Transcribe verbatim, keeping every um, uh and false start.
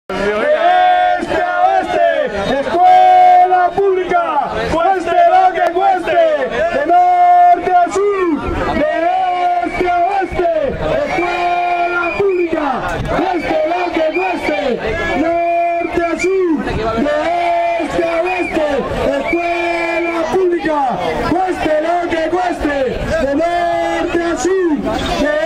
este a oeste, escuela pública, cueste lo que cueste, de norte a sur, de este a oeste, escuela pública, cueste lo que cueste, norte a sur, de este a oeste, escuela pública, cueste lo que cueste, de norte a sur, de